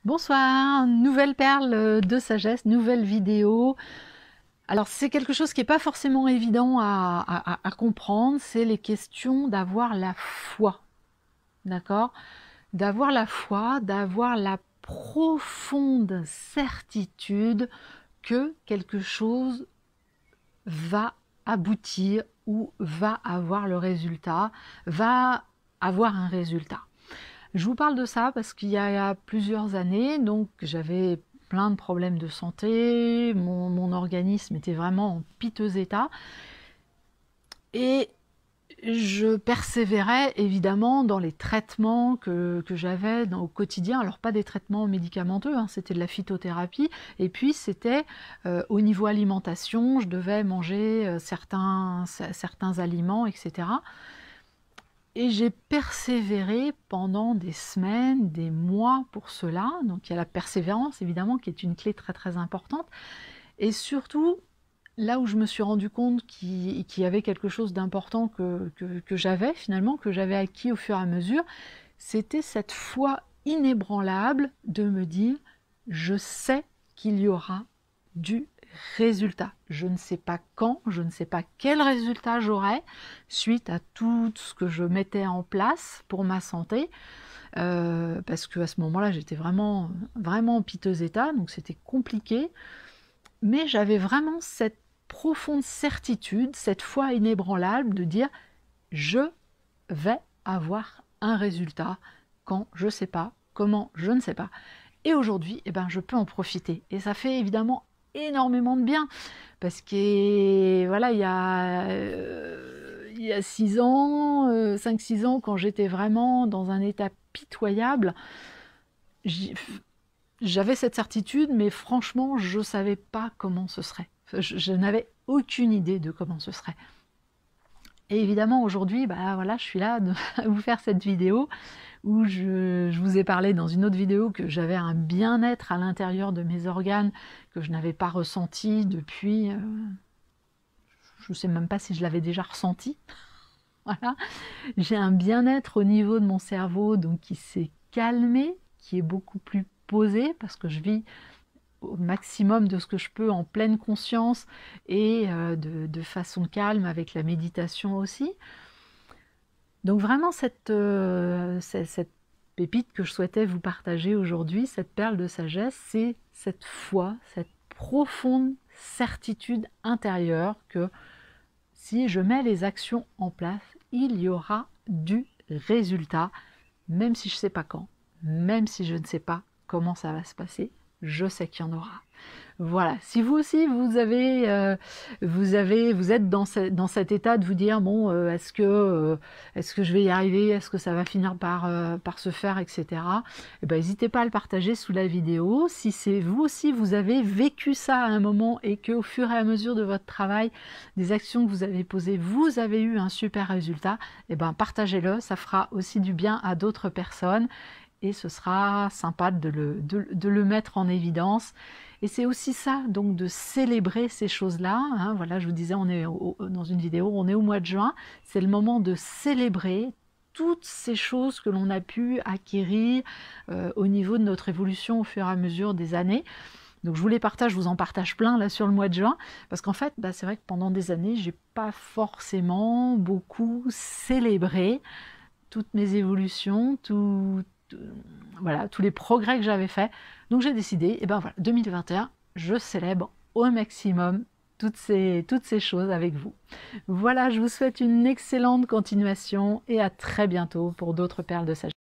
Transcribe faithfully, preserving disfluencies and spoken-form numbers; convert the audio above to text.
Bonsoir, nouvelle perle de sagesse, nouvelle vidéo. Alors c'est quelque chose qui n'est pas forcément évident à, à- à comprendre, c'est les questions d'avoir la foi, d'accord? D'avoir la foi, d'avoir la profonde certitude que quelque chose va aboutir ou va avoir le résultat, va avoir un résultat. Je vous parle de ça parce qu'il y a plusieurs années, donc j'avais plein de problèmes de santé, mon, mon organisme était vraiment en piteux état et je persévérais évidemment dans les traitements que, que j'avais au quotidien, alors pas des traitements médicamenteux, hein, c'était de la phytothérapie, et puis c'était euh, au niveau alimentation, je devais manger euh, certains, certains aliments, et cetera. Et j'ai persévéré pendant des semaines, des mois pour cela. Donc il y a la persévérance évidemment qui est une clé très très importante. Et surtout, là où je me suis rendu compte qu'il qu'il y avait quelque chose d'important que, que, que j'avais finalement, que j'avais acquis au fur et à mesure, c'était cette foi inébranlable de me dire « je sais qu'il y aura du résultat. Je ne sais pas quand, je ne sais pas quel résultat j'aurai suite à tout ce que je mettais en place pour ma santé, euh, parce qu'à ce moment-là, j'étais vraiment, vraiment en piteux état, donc c'était compliqué, mais j'avais vraiment cette profonde certitude, cette foi inébranlable de dire « je vais avoir un résultat quand je ne sais pas, comment je ne sais pas ». Et aujourd'hui, eh ben, je peux en profiter. Et ça fait évidemment énormément de bien. Parce que voilà, il y a, euh, il y a six ans, euh, cinq six ans, quand j'étais vraiment dans un état pitoyable, j'avais cette certitude, mais franchement, je ne savais pas comment ce serait. Je, je n'avais aucune idée de comment ce serait. Et évidemment, aujourd'hui, bah, voilà, je suis là de vous faire cette vidéo où je, je vous ai parlé dans une autre vidéo que j'avais un bien-être à l'intérieur de mes organes que je n'avais pas ressenti depuis... Euh, je ne sais même pas si je l'avais déjà ressenti. Voilà. J'ai un bien-être au niveau de mon cerveau donc qui s'est calmé, qui est beaucoup plus posé parce que je vis au maximum de ce que je peux en pleine conscience et euh, de, de façon calme avec la méditation aussi. Donc vraiment cette, euh, cette pépite que je souhaitais vous partager aujourd'hui, cette perle de sagesse, c'est cette foi, cette profonde certitude intérieure que si je mets les actions en place, il y aura du résultat, même si je ne sais pas quand, même si je ne sais pas comment ça va se passer, je sais qu'il y en aura. Voilà, si vous aussi vous avez, euh, vous avez, vous êtes dans, ce, dans cet état de vous dire bon, euh, est-ce que, euh, est-ce que je vais y arriver, est-ce que ça va finir par, euh, par se faire, et cetera. Eh ben, n'hésitez pas à le partager sous la vidéo. Si c'est vous aussi, vous avez vécu ça à un moment et que au fur et à mesure de votre travail, des actions que vous avez posées, vous avez eu un super résultat, eh ben partagez-le, ça fera aussi du bien à d'autres personnes. Et ce sera sympa de le, de, de le mettre en évidence. Et c'est aussi ça, donc de célébrer ces choses-là. Hein. Voilà, je vous disais, on est au, dans une vidéo, on est au mois de juin. C'est le moment de célébrer toutes ces choses que l'on a pu acquérir euh, au niveau de notre évolution au fur et à mesure des années. Donc je vous les partage, je vous en partage plein là sur le mois de juin, parce qu'en fait, bah, c'est vrai que pendant des années, j'ai pas forcément beaucoup célébré toutes mes évolutions, tout, tout, voilà, tous les progrès que j'avais faits. Donc j'ai décidé, et ben voilà, deux mille vingt et un, je célèbre au maximum toutes ces, toutes ces choses avec vous. Voilà, je vous souhaite une excellente continuation et à très bientôt pour d'autres perles de sagesse.